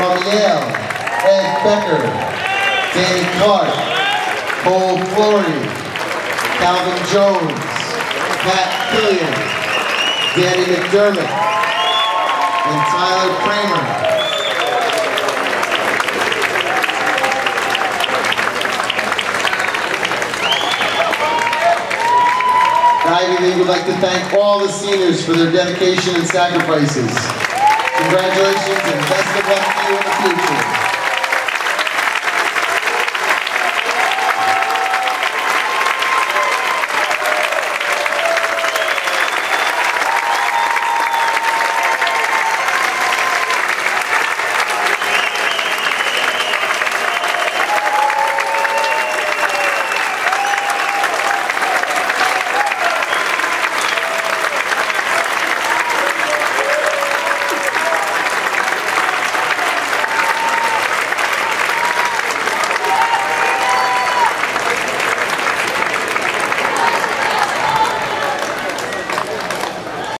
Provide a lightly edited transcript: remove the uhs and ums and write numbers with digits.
From Yale, Ed Becker, Danny Clark, Cole Flory, Calvin Jones, Pat Killian, Danny McDermott, and Tyler Kramer. The Ivy League would like to thank all the seniors for their dedication and sacrifices. Congratulations and best of luck to you in the future.